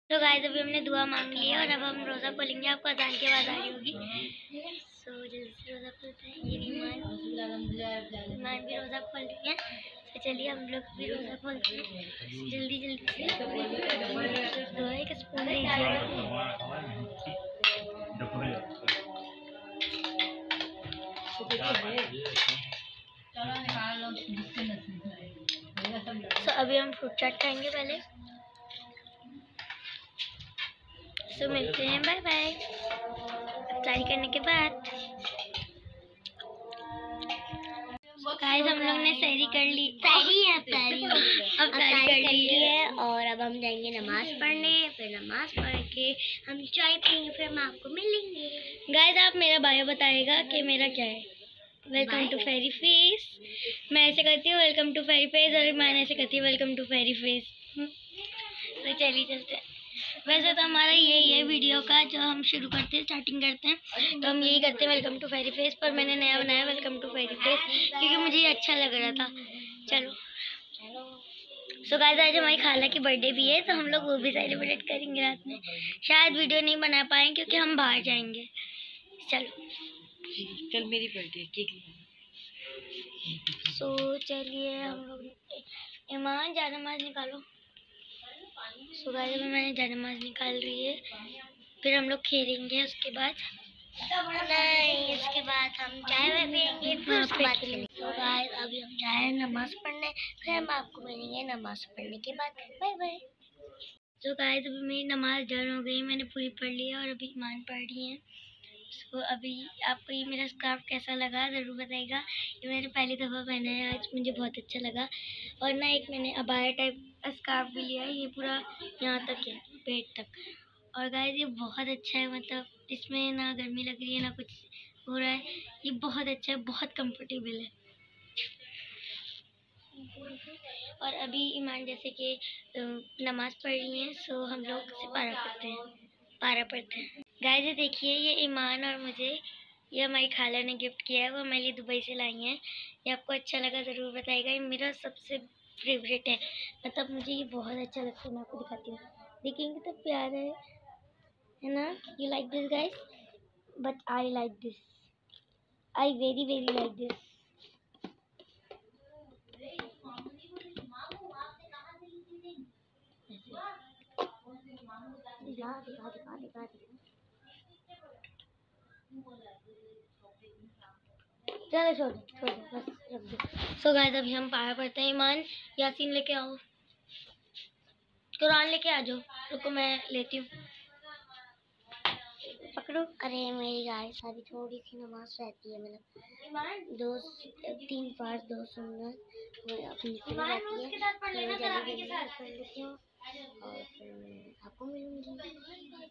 तो गाइस अभी हमने दुआ मांग ली है और अब हम रोज़ा खोलेंगे। आपको अजान की आवाज़ आ रही होगी। सो जल्दी से रोज़ा खोलते हैं। ये ईमान भी रोज़ा खोल रही है। तो चलिए हम लोग भी रोज़ा खोलते हैं जल्दी जल्दी से। तो एक स्पून लीजिएगा। तो अभी हम फ्रूट चाट खाएंगे पहले। तो मिलते हैं, बाय बाय अफ्तारी करने के बाद। गाइस हम लोग ने सहरी कर ली। अफ्तारी कर ली है और अब हम जाएंगे नमाज पढ़ने। फिर नमाज पढ़ के हम चाय पियेंगे, फिर हम आपको मिलेंगे। गाइस आप मेरा बायो बताएगा कि मेरा क्या है। Welcome to fairy face. मैं ऐसे करती हूँ वेलकम टू फेरी फेस और मैंने ऐसे करती हूँ वेलकम टू फेरी फेस। तो चलिए चलते हैं। वैसे तो हमारा यही है वीडियो का जो हम शुरू करते हैं, स्टार्टिंग करते हैं तो हम यही करते हैं वेलकम टू फेरी फेस। पर मैंने नया बनाया वेलकम टू फेरी फेस क्योंकि मुझे ये अच्छा लग रहा था। चलो सो गाइस आज हमारी खाला की बर्थडे भी है तो हम लोग वो भी सेलिब्रेट करेंगे रात में। शायद वीडियो नहीं बना पाएंगे क्योंकि हम बाहर जाएंगे। चलो कल मेरी बर्थडे केक। सो चलिए हम लोग ईमान जानमाज निकालो। सो गाइस अभी मैंने जानमाज निकाल रही है। फिर हम लोग खेलेंगे उसके बाद नहीं, इसके बाद हम चाय में पियेंगे, फिर उसके बाद खेलेंगे। तो गाइस अभी हम जाए नमाज पढ़ने, फिर हम आपको मिलेंगे नमाज पढ़ने के बाद। Bye bye. तो गाइस अभी मेरी नमाज डन हो गई, मैंने पूरी पढ़ ली है और अभी ईमान पढ़ रही है। तो अभी आपको ये मेरा स्कार्फ कैसा लगा ज़रूर बताइएगा। ये मैंने पहली दफ़ा पहना है आज, मुझे बहुत अच्छा लगा। और ना एक मैंने अबाया टाइप स्कार्फ भी लिया है, ये पूरा यहाँ तक है, पेट तक। और गाइस ये बहुत अच्छा है, मतलब इसमें ना गर्मी लग रही है ना कुछ हो रहा है। ये बहुत अच्छा है, बहुत कंफर्टेबल है। और अभी ईमान जैसे कि नमाज पढ़ रही हैं सो हम लोग से पारा पढ़ते हैं। गाइस ये देखिए ये ईमान और मुझे ये हमारी खाला ने गिफ्ट किया है, वो हमारे लिए दुबई से लाई हैं। ये आपको अच्छा लगा ज़रूर बताइएगा। ये मेरा सबसे फेवरेट है, मतलब मुझे ये बहुत अच्छा लगता है। मैं आपको दिखाती हूँ, देखेंगे तो प्यारा है ना। You like this guys, but I like this, I very very like this. चलो छोड़ बस रख दो। सो गाइस अभी हम पारा पढ़ते हैं। ईमान यासीन लेके आओ, कुरान लेके आ जाओ। रुको मैं लेती हूँ, पकड़ो। अरे मेरी गाय सारी थोड़ी सी नमाज रहती है, मतलब 2-3 फार्ज 2 सुन्नत वो अपनी रहती है। तो मैं जल्दी जल्दी पढ़ लेती हूँ और फिर मैं आपको मिलूंगी।